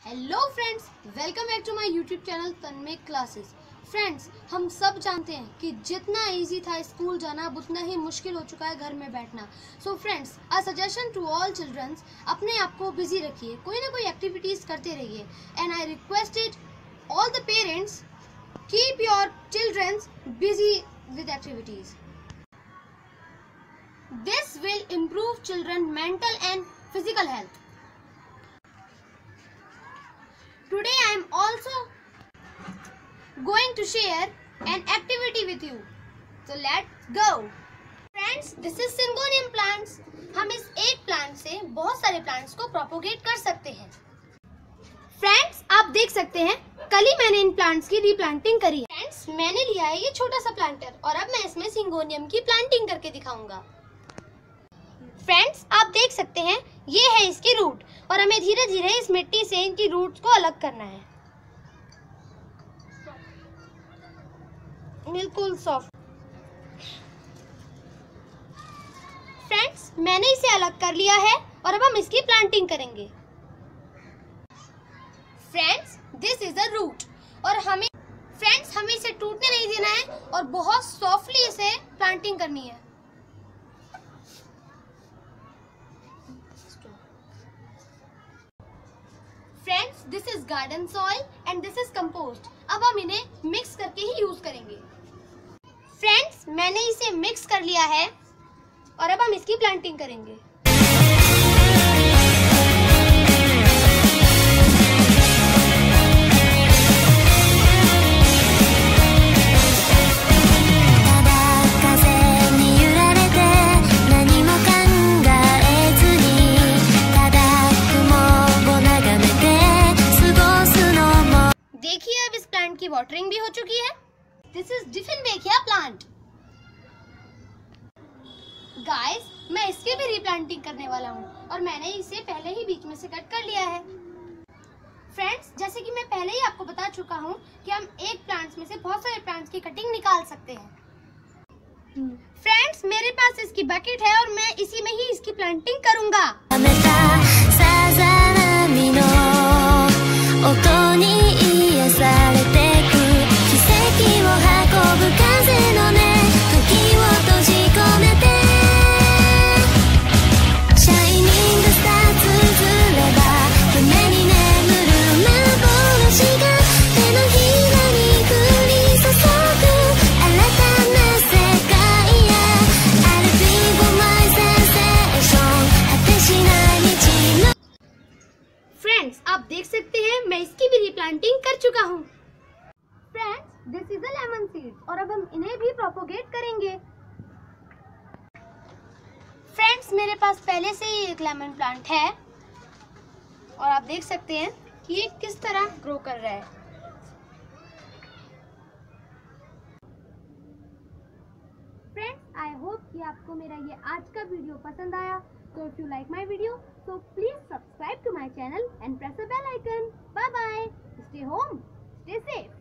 Hello friends, welcome back to my YouTube channel Tanmay classes. Friends, हम सब जानते हैं कि जितना इजी था स्कूल जाना अब उतना ही मुश्किल हो चुका है घर में बैठना। So friends, a suggestion to all childrens, अपने आप को बिजी रखिए, कोई ना कोई एक्टिविटीज करते रहिए। And I requested all the parents, keep your childrens busy with activities. This will improve children mental and physical health. Today I am also going to share an activity with you. So let's go. Friends, this is syngonium plants. हम इस एक plant से बहुत सारे plants को propagate कर सकते हैं। फ्रेंड्स, आप देख सकते हैं कल ही मैंने इन प्लांट्स की रीप्लांटिंग करी है। फ्रेंड्स, मैंने लिया है ये छोटा सा प्लांटर और अब मैं इसमें सिंगोनियम की प्लांटिंग करके दिखाऊंगा। फ्रेंड्स, आप देख सकते हैं ये है इसकी रूट और हमें धीरे धीरे इस मिट्टी से इनकी रूट्स को अलग करना है, बिल्कुल सॉफ्ट। फ्रेंड्स, मैंने इसे अलग कर लिया है और अब हम इसकी प्लांटिंग करेंगे। Friends, this is the root और हमें इसे टूटने नहीं देना है और बहुत सॉफ्टली इसे प्लांटिंग करनी है। Friends, this is garden soil and this is compost. अब हम इन्हें मिक्स करके ही यूज करेंगे। फ्रेंड्स, मैंने इसे मिक्स कर लिया है और अब हम इसकी प्लांटिंग करेंगे। देखिए, अब इस प्लांट की वाटरिंग भी हो चुकी है। This is dieffenbachia plant. Guys, मैं इसकी भी रीप्लांटिंग करने वाला हूँ और मैंने इसे पहले ही बीच में से कट कर लिया है। फ्रेंड्स, जैसे कि मैं पहले ही आपको बता चुका हूँ कि हम एक प्लांट्स में से बहुत सारे प्लांट्स की कटिंग निकाल सकते हैं। फ्रेंड्स, मेरे पास इसकी बकेट है और मैं इसी में ही इसकी प्लांटिंग करूंगा। आप देख सकते हैं मैं इसकी भी रीप्लांटिंग कर चुका हूँ। Friends, this is a lemon seeds और अब हम इन्हें भी प्रोपोगेट करेंगे। फ्रेंड्स, मेरे पास पहले से ही एक लेमन प्लांट है और आप देख सकते हैं कि ये किस तरह ग्रो कर रहा है। फ्रेंड्स, आई होप कि आपको मेरा ये आज का वीडियो पसंद आया। So if you like my video, so please subscribe to my channel and press the bell icon. Bye bye. Stay home. Stay safe.